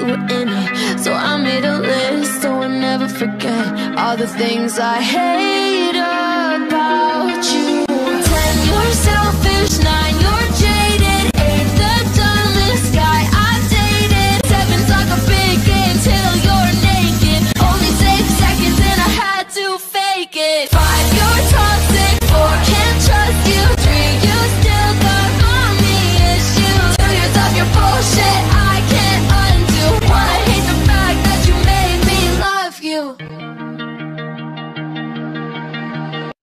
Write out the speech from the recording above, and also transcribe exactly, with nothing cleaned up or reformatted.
were in it. So I made a list so I never forget all the things I hate